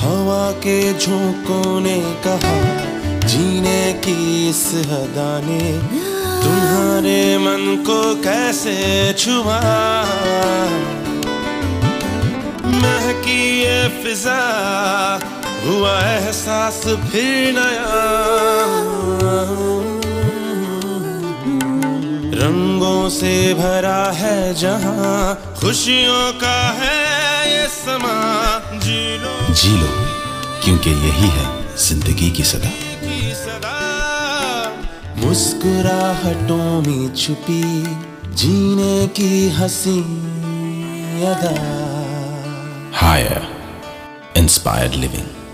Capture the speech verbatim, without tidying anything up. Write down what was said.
हवा के झोंकों ने कहा जीने की इस अदा ने तुम्हारे मन को कैसे छुआ। महकी ये फिजा हुआ एहसास फिर नया। रंगों से भरा है जहां, खुशियों का है ये समा। जी लो जी लो क्योंकि यही है जिंदगी की सदा। मुस्कुराहटों में छुपी जीने की हंसी अदा। Higher inspired living.